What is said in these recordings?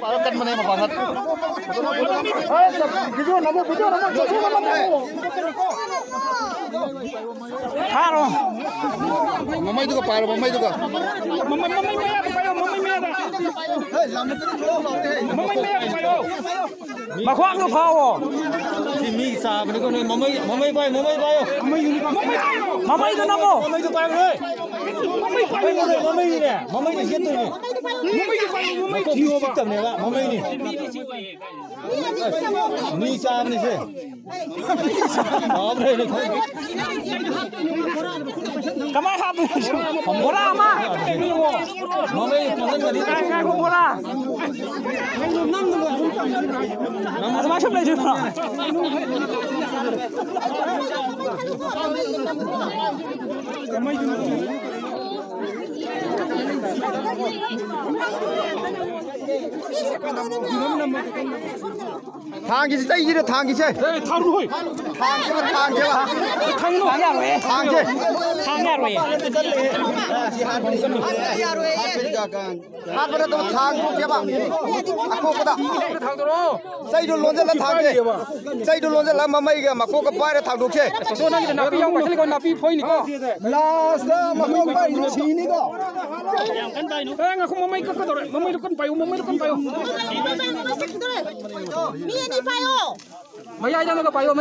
kan mana yang banget. Halo. Mamai juga paro, mamai juga. Mamai mà khoác nó phao thì mi sa bên con này mamai bay mamai nó namo mamai bay rồi mamai nè mamai thì chết tôi nè mamai có thiếu tầm này bạn mamai nè mi sa này chứ đó đây này cảm ơn hấp bora mà mamai mamai đi ngay không bora Ada macam lagi tu. Thang cái gì đây? Thang cái gì? Thang rồi. Thang cái thang cái là thang nó nhà rồi. Thang cái. Thang nhà rồi. Hát bữa đó thang không chứ bạn? Aku kata. Saya dulu loncat lah thang cái. Saya dulu loncat lah mama ini mà cô cái bay ra thang đúng chứ? So nanti kita napi yang macam ni napi point ni ko. Last mà cô bay nó xí ni ko. Aku mama ikut kau tu. Mama itu kan payu. Mia ni payo. Maya aja maga payo.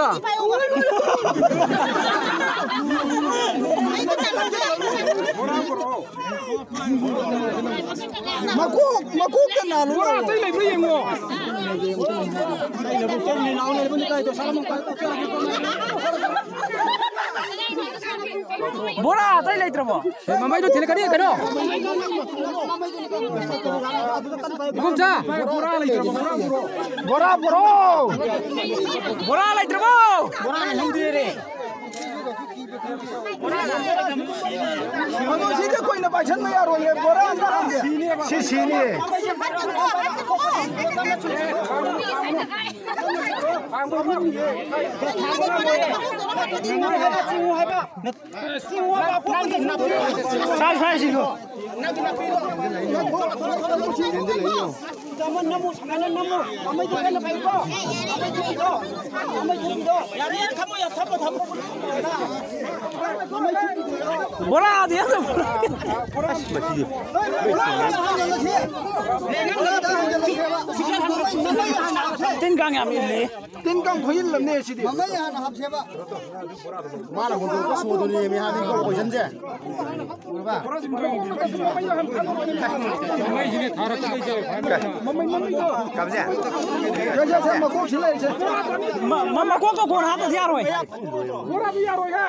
Maku kena lu. Orang tu lagi beri yang mo. Bora, tadi lagi terus mo. Mama itu tidak kaya kano. Gumsa. Bora lagi terus. Bora. Bora lagi terus mo. Bora lagi diri. Kalau sih dia kau ini baca ni ya roye bora anda hamnya. Sini. Sai sih tu. Bola dia tu. Tinggang yang ini. Tinggang koin lam ni sih. Mama ya nak hapse ba. Mana kau tu semua tu ni mihani kau koin je. Kamu je. Kerja makuk sila je. Makuk kau kau hati dia roy. Bora tu ya roy ha.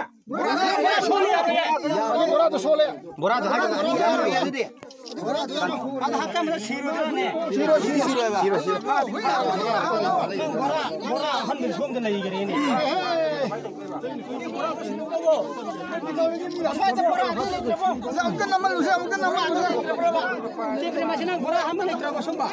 Bora tu soleh. Bora tu hak ni. Bora tu hak mana siru ni. Siru. Bora hamil som tu lagi kiri ni. Amkan nama. Cik macam mana bora hamil itu apa somba?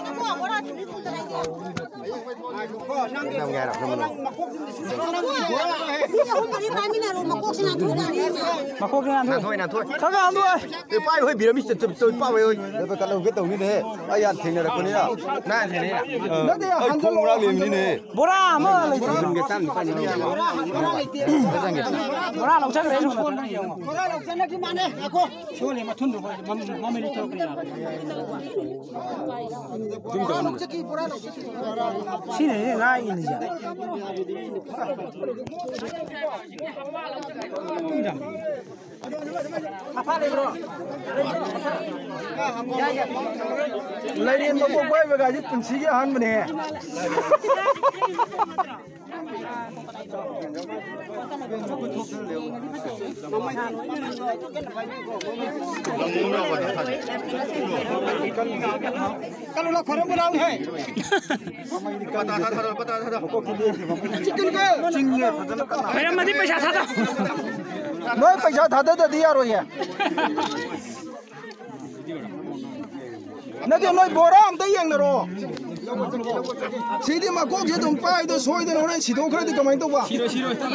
Makuk dengan tu. Kagak tu. Pai ơi bị mít tôi pai ơi. Tôi cắt cái tàu như thế. Ai ăn thằng này là con này à? Nãy thế này à? Ơi không ra liền như thế. Bora mà. Cái xăng phải như thế. Bora lộc chân đấy rồi. Bora lộc chân lagi mana? Aku. Show ni macam tu. Mama ni tu kena. Sini ni ngai ini je. Apa ni bro? Lady mà cô quay về cái chuyện gì cái hắn này. Kalau nak korang pulang hai. Chicken ke? Mereka mesti पैसा था तो. Nói पैसा था तो दिया rồi ya. Nó điều nói bora am tới yang rồi. Chỉ đi mà quốc chế đồng bay tôi soi tôi nói chỉ đâu cái thì cái đâu Siro.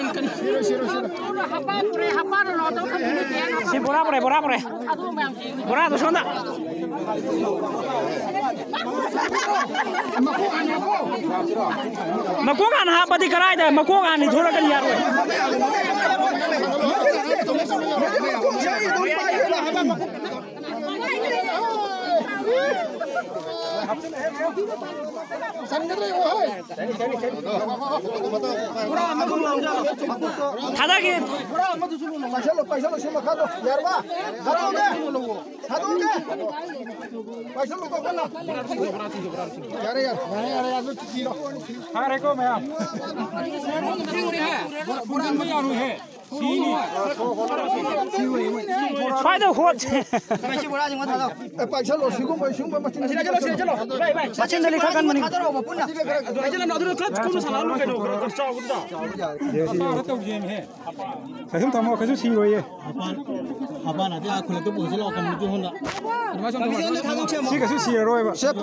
Si bora pore. Bora tu sonda. मकोक आन हापति करायदा मकोक आन थोड़ा कर यार थादा के पैसा लो सिमा खादो यारवा खादोगे खादोगे पैसा लो को ना यार लो चिरो हां रेको मैं आप पूरा में यारू है फायदा हो पैसा लो सिगो पैसा मचिन चलो मचिन ले खा मनि कसम थमो कसु सी रोये apa nanti aku lagi bos lo akan menuju Honda. सी कसु सी रोये बा से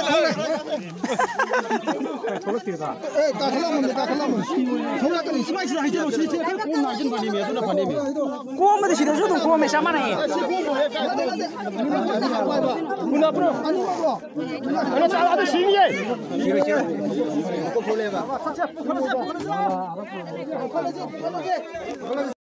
थोड़ा तीरा काखला मन थोड़ा कर इसमें इस हाइट लो से कौन मार्जिन बनी में तो ना बनी में को में सिरो जो को में सामान है पुना प्रो अरे चाला तो सी नहीं है को खोलेगा